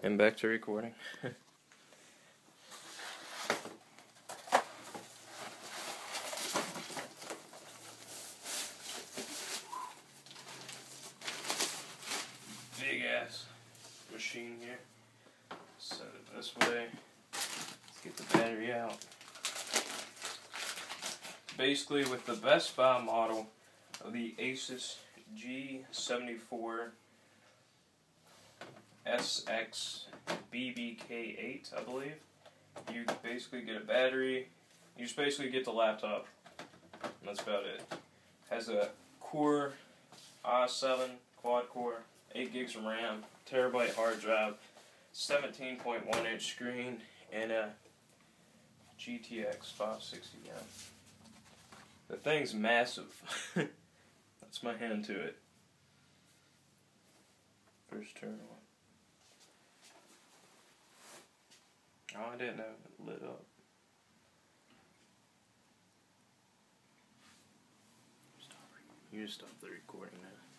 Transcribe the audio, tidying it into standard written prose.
And back to recording. Big ass machine here. Set it this way. Let's get the battery out. Basically, with the Best Buy model of the Asus G74sx-bbk8, I believe, you basically get a battery. You just basically get the laptop. And that's about it. Has a Core i7 quad core, 8 gigs of RAM, terabyte hard drive, 17.1 inch screen, and a GTX 560M. The thing's massive. That's my hand to it. First turn on. Oh, I didn't know it lit up. You just stop the recording now.